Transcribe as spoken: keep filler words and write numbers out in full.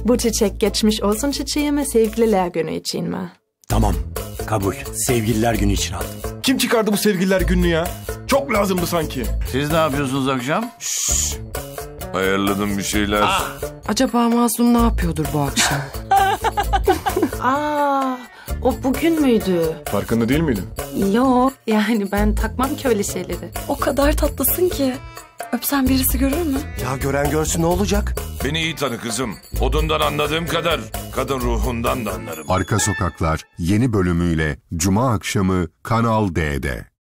Bu çiçek geçmiş olsun çiçeği mi, sevgililer günü için mi? Tamam, kabul. Sevgililer günü için aldım. Kim çıkardı bu sevgililer gününü ya? Çok lazımdı sanki. Siz ne yapıyorsunuz akşam? Şşş. Ayarladım bir şeyler. Ah. Acaba Mazlum ne yapıyordur bu akşam? Aa, o bugün müydü? Farkında değil miydin? Yok, yani ben takmam ki öyle şeyleri. O kadar tatlısın ki. Öpsen birisi görür mü? Ya gören görsün ne olacak? Beni iyi tanı kızım. Odundan anladığım kadar kadın ruhundan da anlarım. Arka Sokaklar yeni bölümüyle Cuma akşamı Kanal D'de.